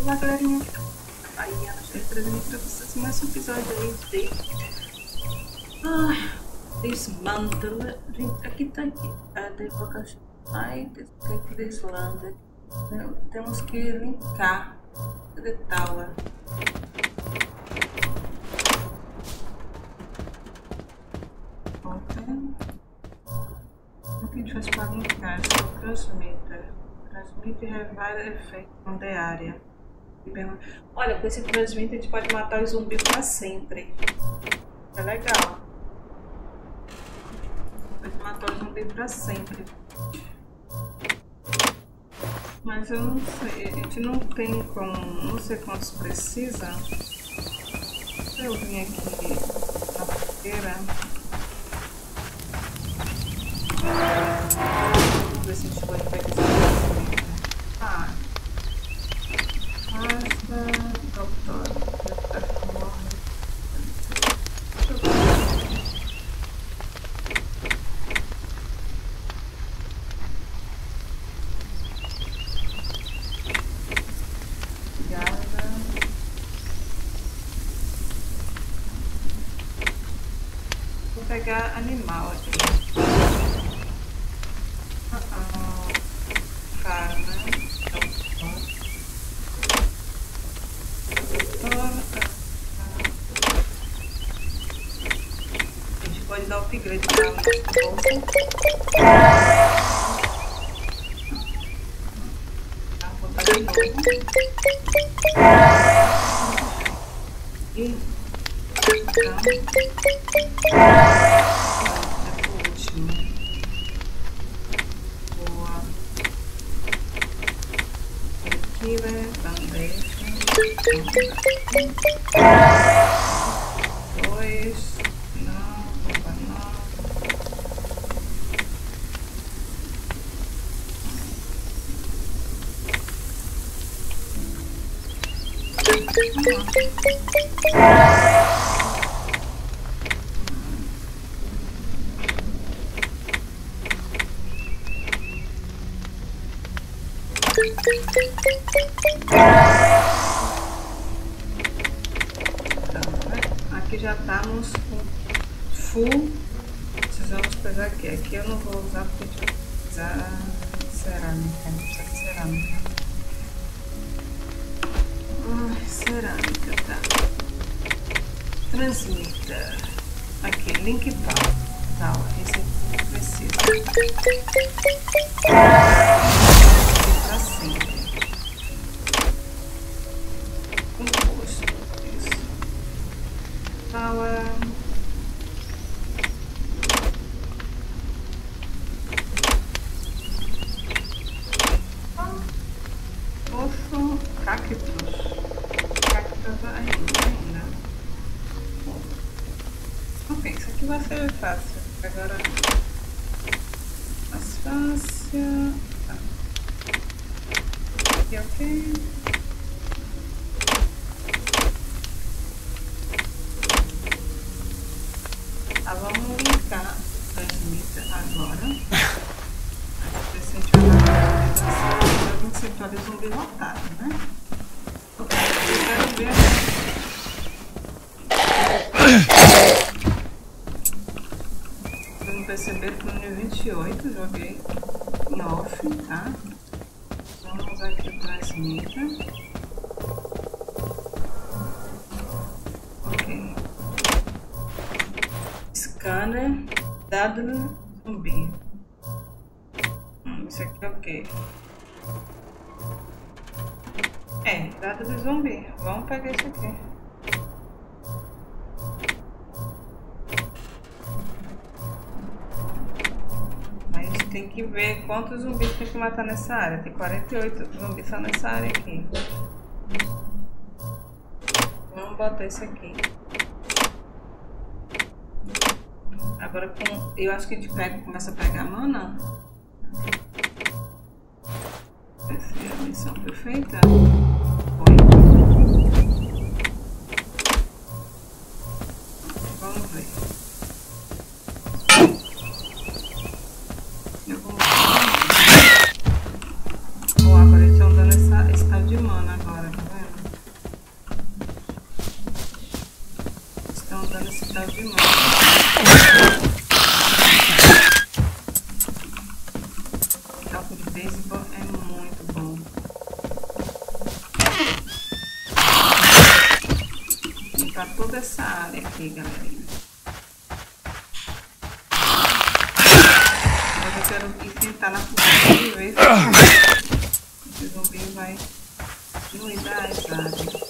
Olá, galerinha. Aí, Ana, já trazendo pra vocês mais um episódio aí de Dismantle. Gente, aqui tá aqui. A Devocation Light, Islândia. Temos que linkar The Tower. Open. O que a gente faz para linkar? Só transmitter. Transmitter revile effect on the area. Olha, com esse transmitter a gente pode matar os zumbis para sempre. É legal. Pode matar os zumbis para sempre. Mas eu não sei, a gente não tem como, não sei quantos precisa. Eu vim aqui na fogueira. Vamos ver se a gente pode pegar esse. Ah, basta, doutor. Deixa eu ver. Vou pegar animal aqui. Cara, né? A gente pode dar upgrade para o bolso. Tá, vou botar de novo. E então, é o último. Boa. Killer, bandeja. 2. Não, opa, não. Aqui já estamos com full. Precisamos pegar aqui. Aqui eu não vou usar porque a gente vai precisar de cerâmica. Não precisa de cerâmica. Ai, cerâmica, tá. Transmita. Aqui, link tal. Esse aqui precisa. Para sempre. Composto. Isso. Tower. Poço. Cactus. Cactus ainda. Ok, isso aqui vai ser fácil. Agora. Mais fácil. Tá. Aqui, ok. Vamos linkar o transmitter agora. Ver se a gente vai dar a gente centraliza o zumbi lotado, né? Eu quero ver. Vocês vão perceber que no nível 28 joguei em off, tá? Vamos usar aqui o transmitter. Ok. Scanner, dado zumbi. Isso aqui é o quê? É, dado de zumbi. Vamos pegar isso aqui. A gente tem que ver quantos zumbis tem que matar nessa área. Tem 48 zumbis só nessa área aqui. Vamos botar isso aqui. Agora eu acho que a gente começa a pegar mana. Essa é a missão perfeita. Foi. Vamos ver. Eu vou. Agora eles estão dando esse tal de mana agora, tá vendo? estão usando esse tal de mão. O taco de beisebol é muito bom. Limpar toda essa área aqui, galerinha. Agora eu quero ir tentar na cozinha e ver se o zumbi vai cuidar essa área.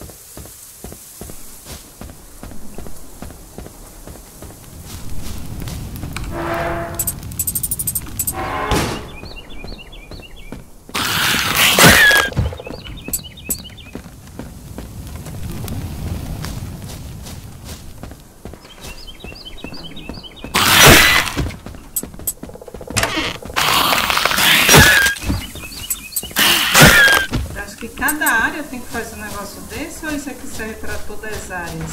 Cada área tem que fazer um negócio desse ou isso aqui serve para todas as áreas?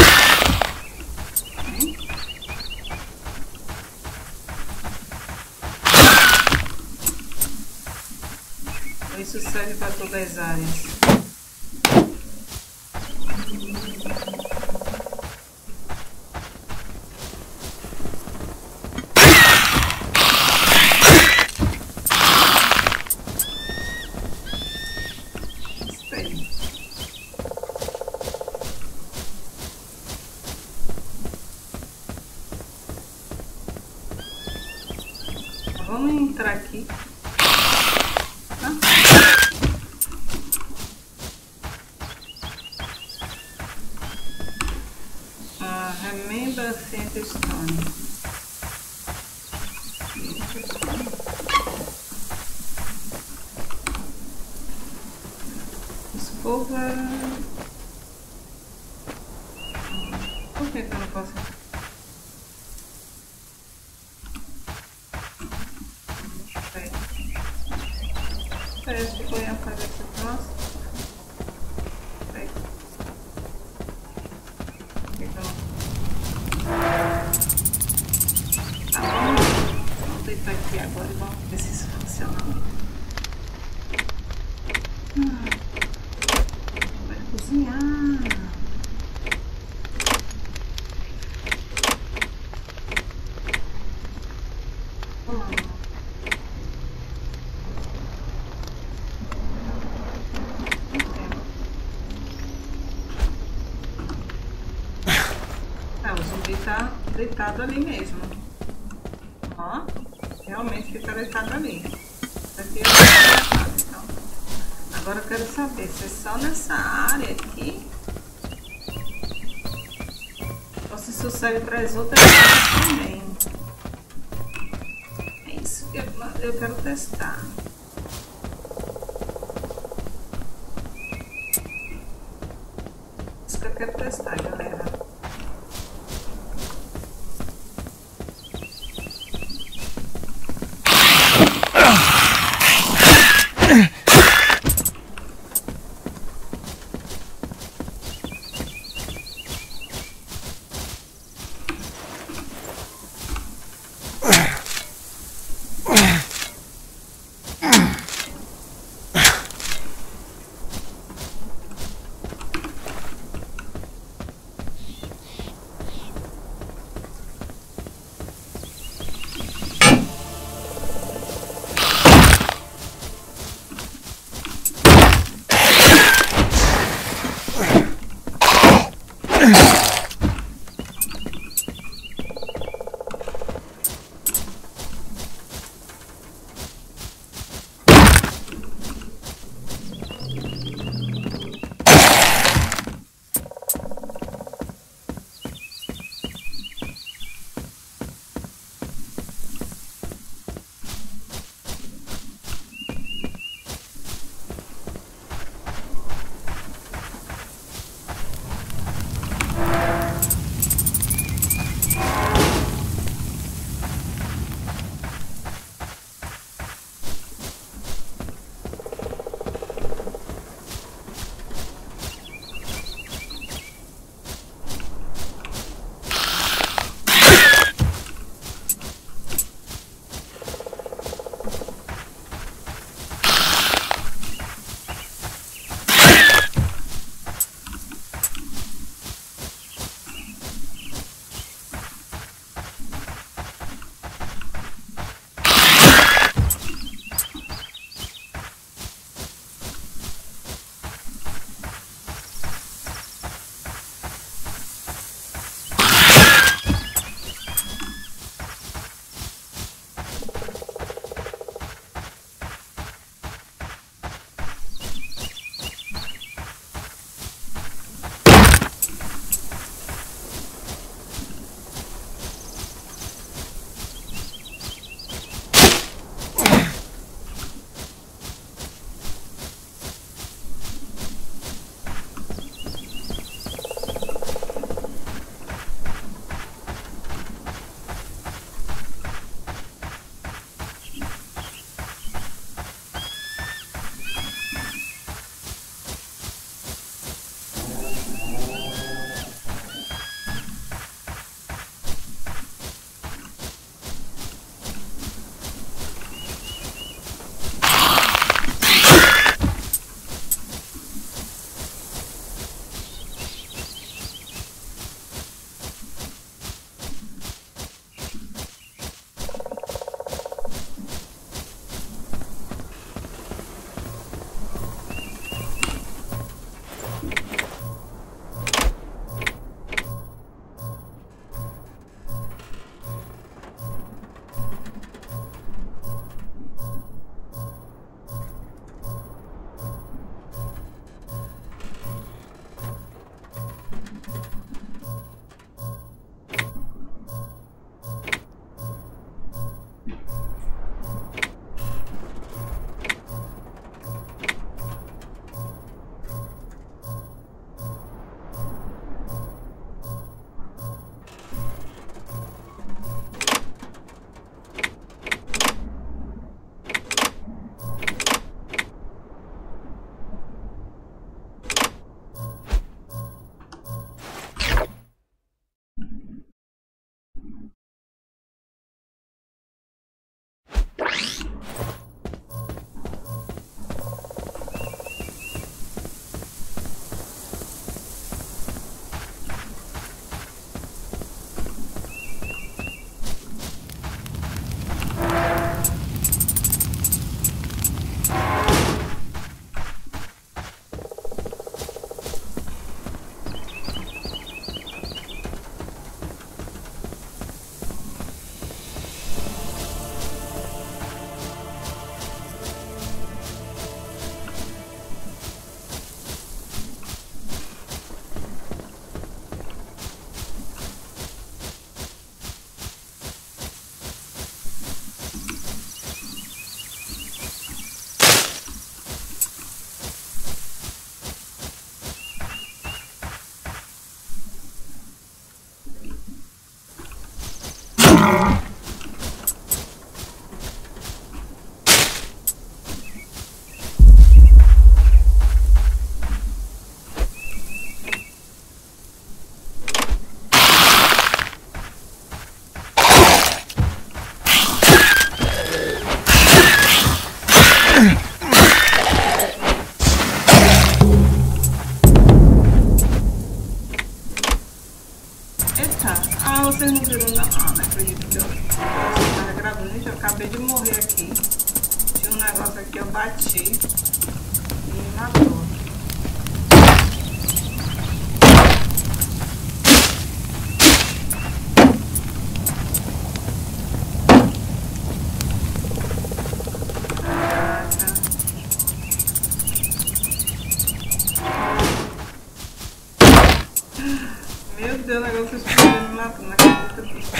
Hein? Ou isso serve para todas as áreas? Vamos entrar aqui, tá? Remember Center Stone. Escova. Por que eu não posso? Parece que foi a cabeça nossa. Tá bom? Vamos deitar aqui agora e vamos ver se isso funciona. Vai cozinhar. O zumbi tá deitado ali mesmo. Ó, realmente fica deitado ali. Isso aqui é então. Agora eu quero saber se é só nessa área aqui ou se isso serve para as outras áreas também. É isso que eu quero testar. Isso que eu quero testar, galera. acabei de morrer aqui. Tinha um negócio aqui, eu bati e me matou. Meu Deus, o negócio explodiu me matando, não acredito.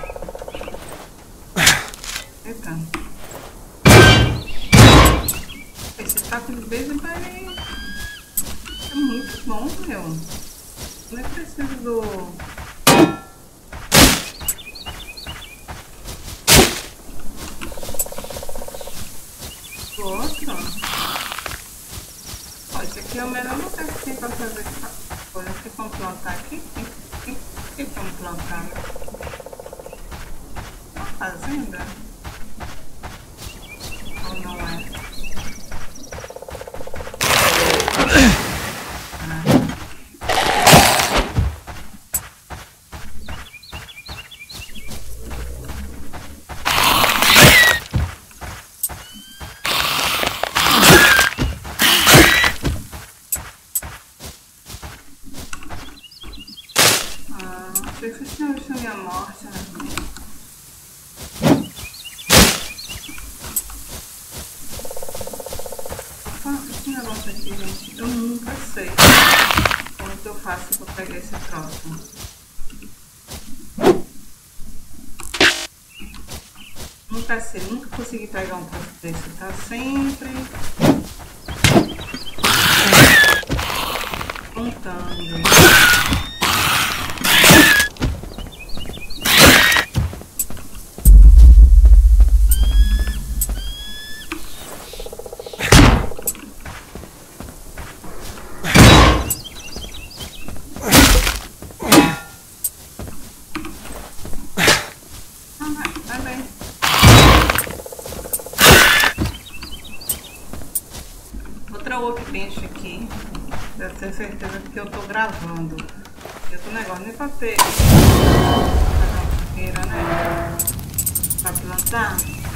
Eita. Esse taco de beisebol é muito bom, meu. Não é preciso do outro. Ó, esse aqui é o melhor lugar que tem pra fazer coisa. Tem como plantar aqui? Tem como plantar? Uma fazenda? Ou não é? Sei que vocês tinham visto a minha morte, né? Esse negócio aqui, gente, eu nunca sei como que eu faço pra pegar esse troço. Nunca sei, nunca consegui pegar um troço desse, tá sempre contando. Outra workbench aqui, deve ter certeza que eu tô gravando. Eu tô negócio nem pra ter fogueira, né? Pra plantar.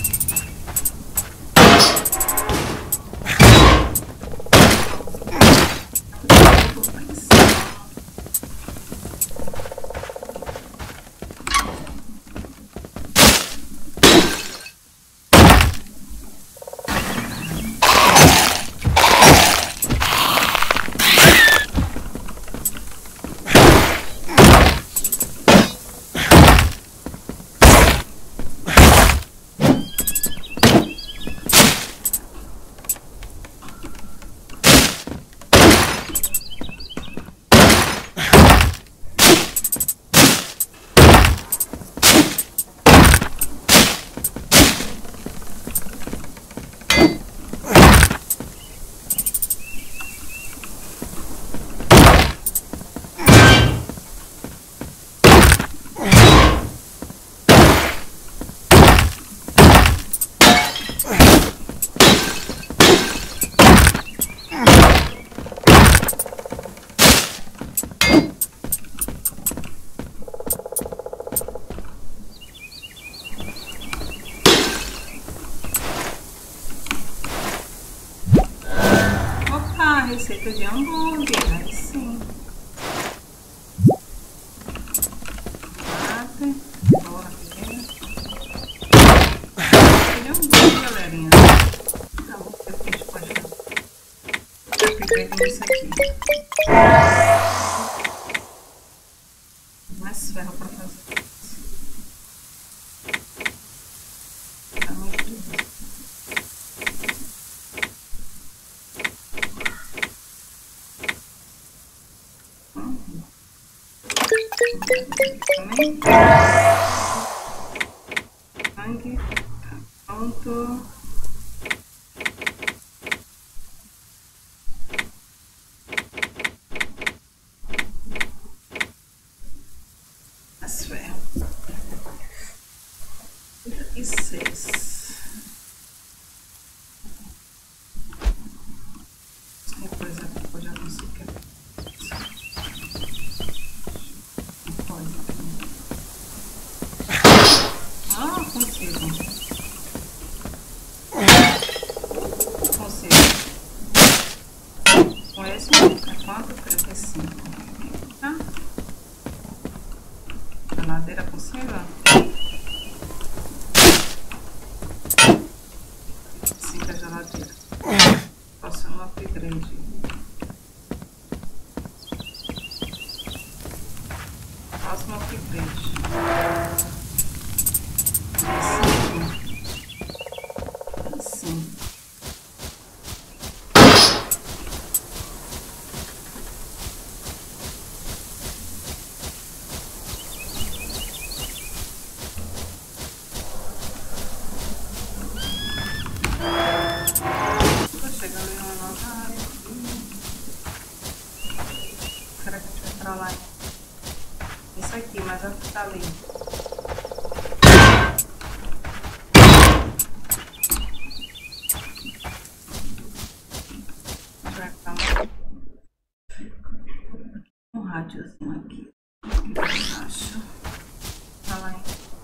Receita de hambúrguer, aí sim. Mate, porra, receita de hambúrguer, galerinha. Tá bom, que a gente pode fazer isso aqui. Mais ferro pra fazer isso. Tá muito difícil. Também. Sangue. Pronto. As ferro. E 6. Depois eu já consigo. Ah, consigo. Será que a gente vai pra lá? Isso aqui, mas vai ficar ali. A gente vai ficar um rádiozinho aqui. Aqui embaixo. Pra lá.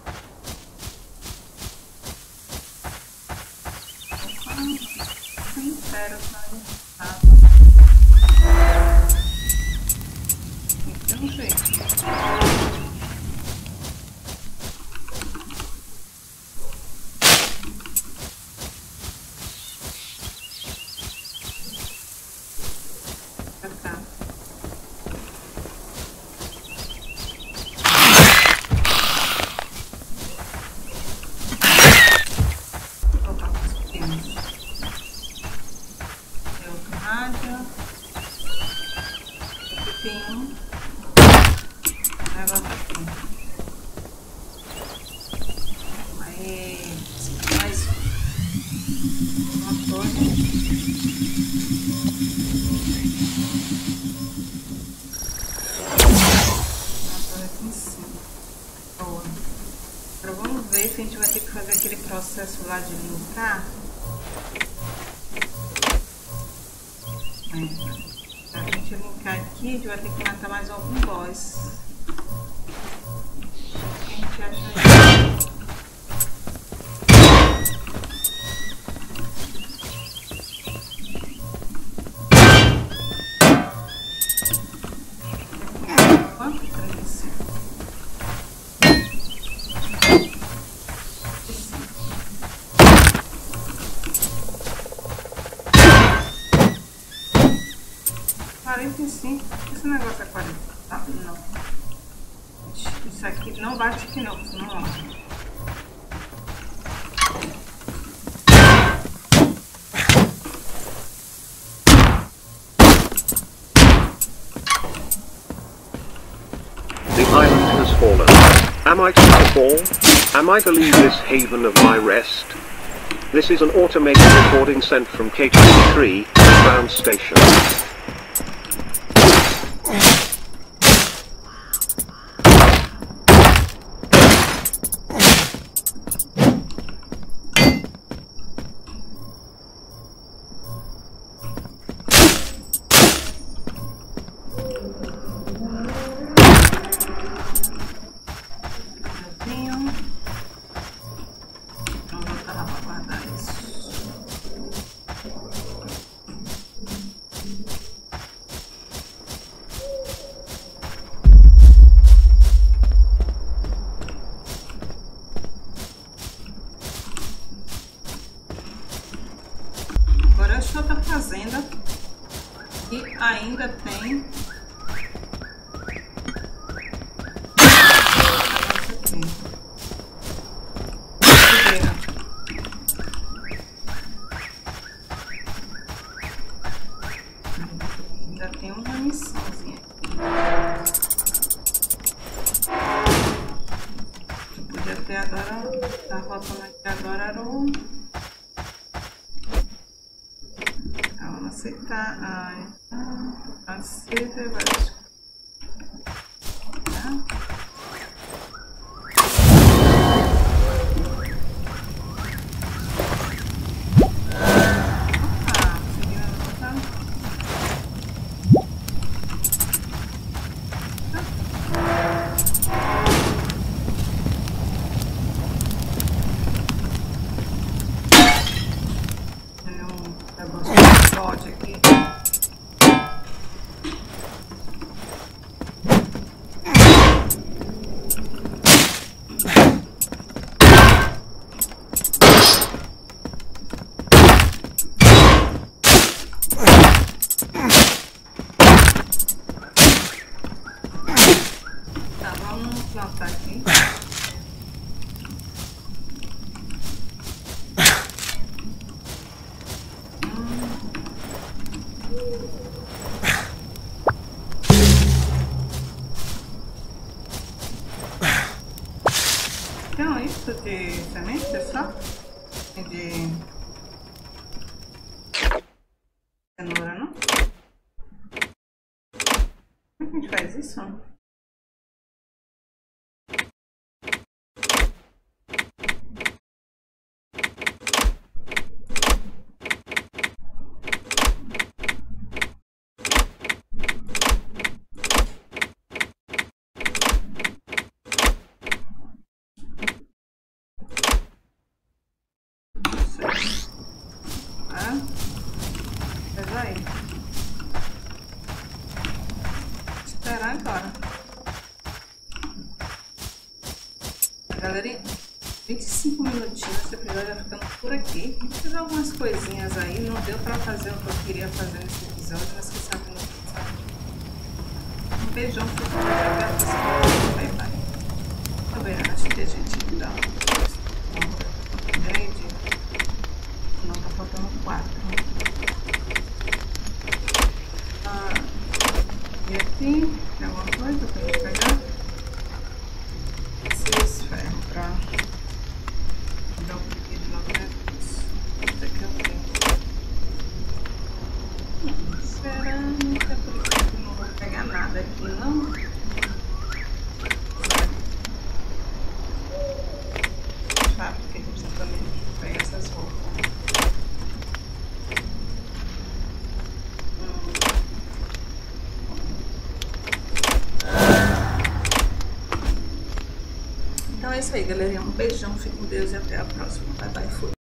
Sincero, sabe? Tem um jeito. A gente vai ter que fazer aquele processo lá de limpar. Pra gente limpar aqui, a gente vai ter que matar mais algum boss. O que a gente acha aí? Quanto pra isso? Esse negócio é 40, tá? Não. Isso aqui não bate aqui não, senão ó. The island has fallen. Am I to fall? Am I to leave this haven of my rest? This is an automated recording sent from K23, ground station. Agora eu estou outra fazenda e ainda tem ainda tem uma missãozinha que podia ter agora, tá faltando aqui agora era o aceitar, aceita e vai aqui. Tá, vamos plantar aqui. Então, isso de semente só? De que a gente faz isso? Agora, galerinha, 25 minutinhos, esse episódio vai ficando por aqui. Fiz algumas coisinhas aí, não deu pra fazer o que eu queria fazer nesse episódio, mas quem sabe no episódio. Um beijão, fico com você, bye bye. Tá vendo? Acho que a gente dá não, tá faltando 4. E aqui tem alguma coisa pra gente pegar? Esses ferros pra dar um pouquinho de magnetos. Até que eu tenho. Cerâmica, por enquanto não vou pegar nada aqui não. Sabe porque a gente precisa também pegar essas roupas. Então é isso aí, galerinha. Um beijão, fique com Deus e até a próxima. Bye, bye, fui.